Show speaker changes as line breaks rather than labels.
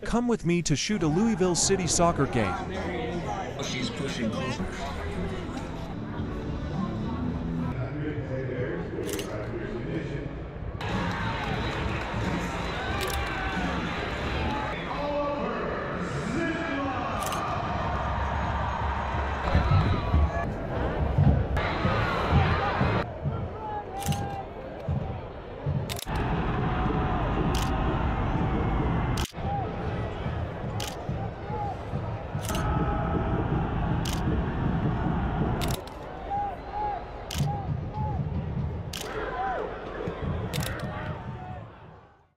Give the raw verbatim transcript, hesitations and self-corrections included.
Come with me to shoot a Louisville City soccer game.
She's pushing closer.